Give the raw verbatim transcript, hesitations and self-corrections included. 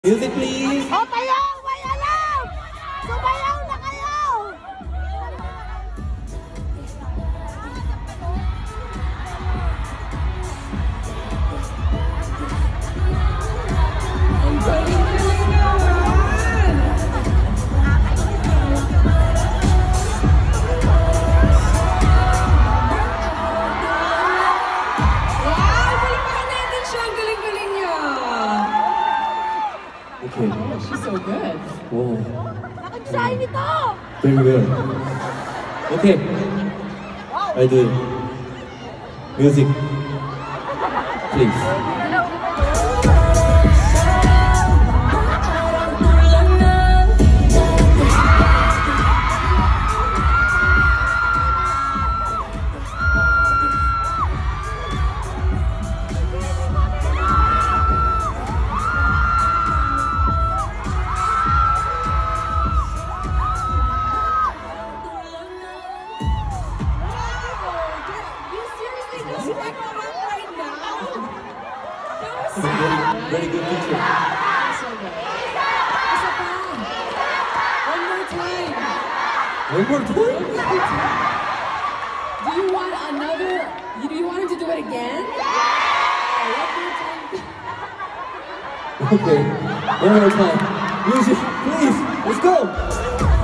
Music please! O kayo! May alam! Sumayaw na kayo! Ang galing-galing naman! Wow! Palipaan natin siya! Ang galing-galing niya! Okay. Oh, she's so good. Wow. Nakag-sign nito! Very well. Okay. I do it. Music. Please. Very good picture. One more time. One more time? Do you want another? Do you want him to do it again? Yeah, one more time. Okay. One more time. Music, please. Let's go.